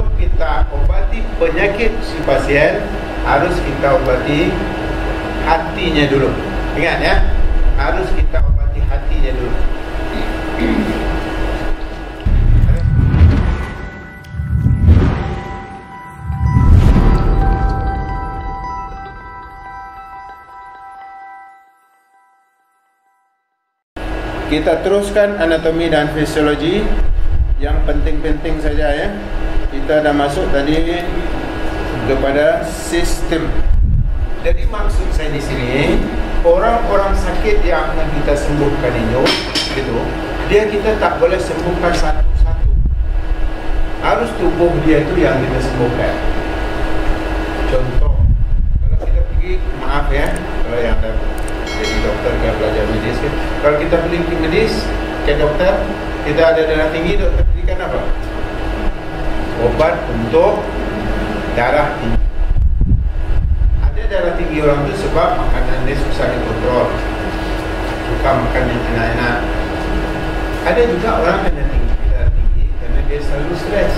sebelum kita obati penyakit si pasien, harus kita obati hatinya dulu. Ingat ya, harus kita obati hatinya dulu. Kita teruskan anatomi dan fisiologi yang penting-penting saja ya. Kita dah masuk tadi kepada sistem. Jadi maksud saya di sini, orang-orang sakit yang akan kita sembuhkan itu, dia kita tak boleh sembuhkan satu-satu. Harus tubuh dia itu yang kita sembuhkan. Contoh, kalau kita pergi, maaf ya, kalau yang ada jadi dokter ke belajar medis kan. Kalau kita pergi ke medis, ke dokter, kita ada darah tinggi, dokter berikan apa? Obat untuk darah tinggi. Ada darah tinggi orang itu sebab makanan dia susah dikontrol, suka makan yang enak-enak. Ada juga orang kena darah tinggi karena dia selalu stres.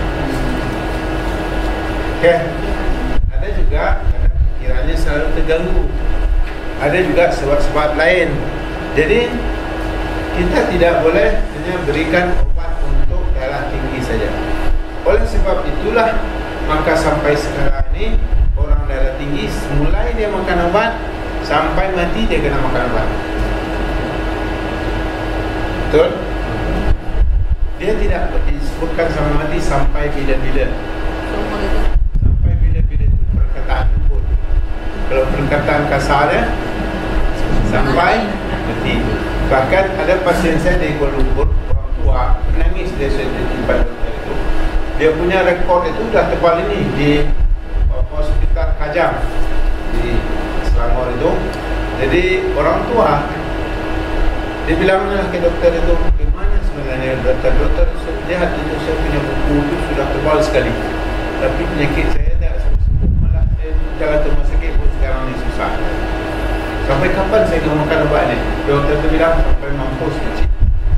Okay. Ada juga karena pikirannya selalu terganggu. Ada juga sebab-sebab lain. Jadi kita tidak boleh hanya berikan obat untuk darah tinggi saja. Oleh sebab itulah, maka sampai sekarang ini orang darah tinggi mulai dia makan obat sampai mati dia kena makan obat. Betul? Dia tidak disebutkan sampai mati sampai bila-bila. Sampai bila-bila itu perkataan lembut. Kalau perkataan kasarnya sampai mati. Bahkan ada pasien saya di Kuala Lumpur, orang tua menangis dia di tempat dokter itu. Dia punya rekod itu dah tebal ini di hospital Kajang di Selangor itu. Jadi orang tua dia bilang ke dokter itu, gimana sebenarnya dokter lihat itu saya punya buku itu sudah tebal sekali, tapi penyakit saya tidak sembuh, malah saya jalan ke rumah sakit pun sekarang ini susah. Sampai kapan saya kena makan obat ni? Doktor tu bilang sampai mampus kecil.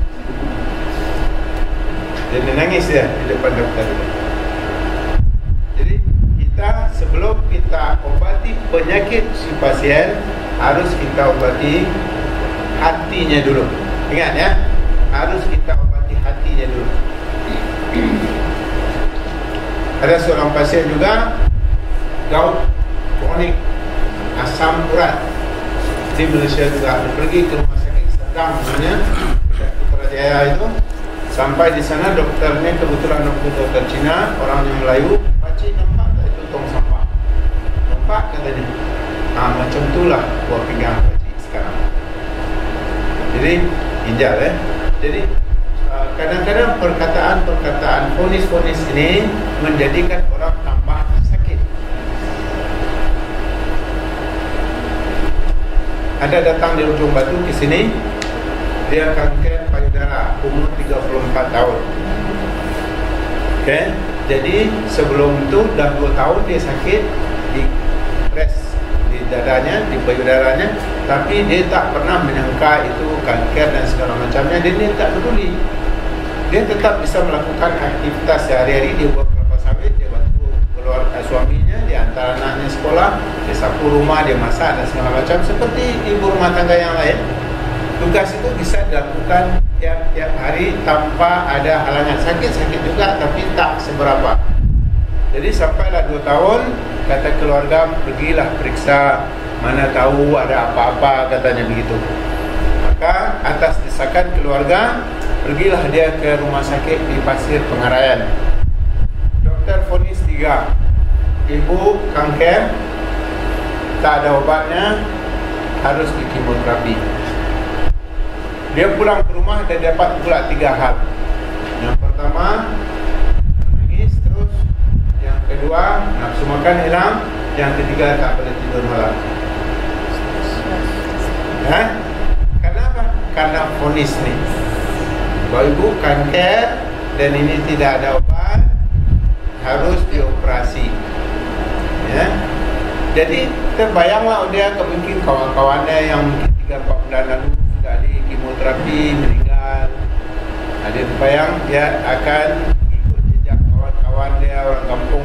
Dia menangis dia di depan doktor itu. Jadi kita sebelum kita obati penyakit si pasien, harus kita obati hatinya dulu. Ingat ya, harus kita obati hatinya dulu. Ada seorang pasien juga gout kronik, asam urat di Malaysia juga. Dia pergi ke rumah sakit Sedang namanya, Putrajaya itu. Sampai di sana dokternya kebetulan dokter Cina, orangnya Melayu. Pakcik nampak tak itu tong sampah? Nampak katanya. Macam itulah buah pinggang pakcik sekarang. Jadi ginjal Jadi kadang-kadang perkataan fonis-fonis ini menjadikan orang tambah sakit. Ada datang di Ujung Batu ke sini, dia kanker payudara, umur 34 tahun. Okay? Jadi sebelum itu dah 2 tahun dia sakit di breast, di dadanya, di payudaranya, tapi dia tak pernah menyangka itu kanker dan segala macamnya. Dia tak peduli. Dia tetap bisa melakukan aktivitas sehari-hari. Dia buat kelapa sawit, dia bantu keluarga suaminya, dia hantar anaknya sekolah, dia sapu rumah, dia masak dan segala macam, seperti ibu rumah tangga yang lain. Tugas itu bisa dilakukan tiap hari tanpa ada halangan. Sakit juga tapi tak seberapa. Jadi sampailah 2 tahun, kata keluarga, pergilah periksa, mana tahu ada apa-apa, katanya begitu. Maka atas desakan keluarga, pergilah dia ke rumah sakit di Pasir Pengaraian. Dokter vonis 3, ibu kanker, tak ada obatnya, harus di kemoterapi. Dia pulang ke rumah dan dapat pula 3 hal. Yang pertama, menangis terus. Yang kedua, nafsu makan hilang. Yang ketiga, tak boleh tidur malam. Kenapa? Karena vonis ni. Bahawa ibu kanker dan ini tidak ada obat, harus dioperasi. Ya. Jadi terbayanglah dia mungkin kawan-kawannya yang mungkin 3-4 bulan lalu sudah di kemoterapi, meninggal. Ada terbayang dia akan ikut jejak kawan-kawan dia,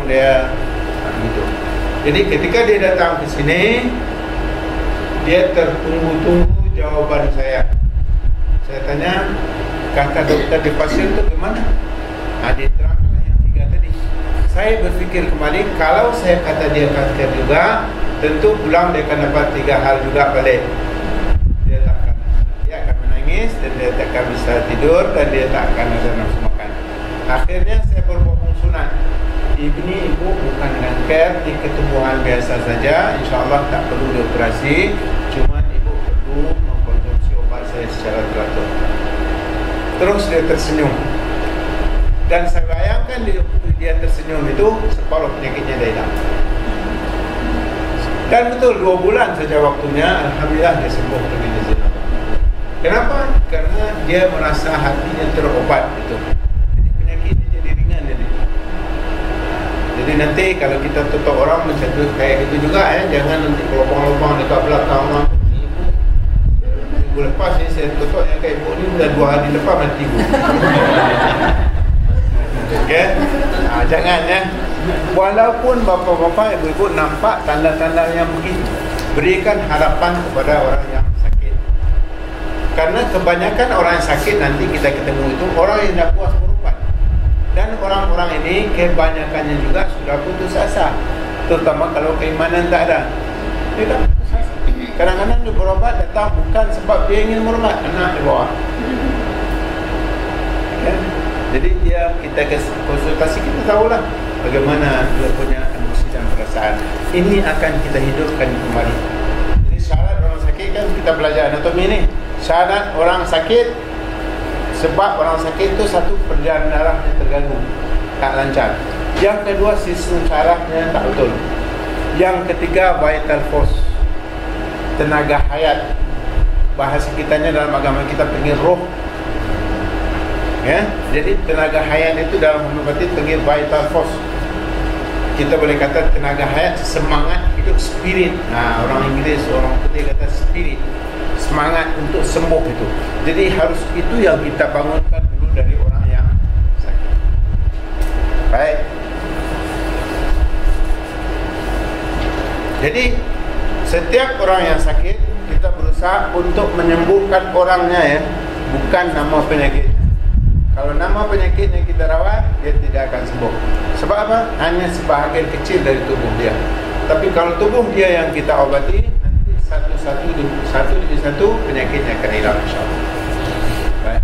dia gitu. Jadi ketika dia datang ke sini, dia tertunggu-tunggu jawaban saya. Saya tanya, kata dokter di pasien itu gimana? Dia terangkan yang 3 tadi. Saya berpikir kembali, kalau saya kata dia kanker juga, tentu pulang dia akan dapat 3 hal juga balik. Dia akan menangis, dan dia tak akan bisa tidur, dan dia tak akan ada nafsu makan. Akhirnya saya berbohong sunat. Ibu bukan kanker, ini ketumbuhan biasa saja, insyaAllah tak perlu dioperasi, cuma ibu perlu mengkonsumsi obat saya secara teratur. Terus dia tersenyum, dan saya bayangkan dia tersenyum itu separuh penyakitnya dah hilang. Dan betul 2 bulan saja waktunya, alhamdulillah dia sembuh dengan izin Allah. Kenapa? Karena dia merasa hatinya terobat itu. Jadi penyakitnya jadi ringan jadi. Jadi nanti kalau kita tutup orang macam tu kayak gitu juga jangan nanti lubang-lubang dekat belakang. Minggu lepas ni saya tutup yang kayak ibu ni dah 2 hari lepas mati ibu. Okay? Jangan ya. Walaupun bapa-bapa, ibu-ibu nampak tanda-tanda yang begitu, berikan harapan kepada orang yang sakit. Karena kebanyakan orang yang sakit nanti kita ketemu itu orang yang dah puas berubat. Dan orang-orang ini kebanyakannya juga sudah putus asa, terutama kalau keimanan tak ada. Dia tak putus asa. Kadang-kadang dia berobat datang bukan sebab dia ingin berobat, anak di bawah. Okay? Jadi kita konsultasi, kita tahulah bagaimana dia punya emosi dan perasaan. Ini akan kita hidupkan kembali. Jadi syarat orang sakit kan kita belajar anatomi ni. Syarat orang sakit, sebab orang sakit itu satu, perjalanan darahnya terganggu, tak lancar. Yang kedua, sistem sarafnya tak betul. Yang ketiga, vital force, tenaga hayat. Bahasa kitanya dalam agama kita panggil roh. Ya, jadi tenaga hayat itu dalam homeopati panggil vital force. Kita boleh kata tenaga hayat, semangat hidup, spirit. Nah, orang Inggeris, orang putih kata spirit, semangat untuk sembuh itu. Jadi harus itu yang kita bangunkan dulu dari orang yang sakit. Baik. Jadi setiap orang yang sakit kita berusaha untuk menyembuhkan orangnya ya, bukan nama penyakit. Kalau nama penyakit yang kita rawat, dia tidak akan sembuh. Sebab apa? Hanya sebahagian kecil dari tubuh dia. Tapi kalau tubuh dia yang kita obati, nanti satu demi satu penyakitnya akan hilang insyaAllah. Baik.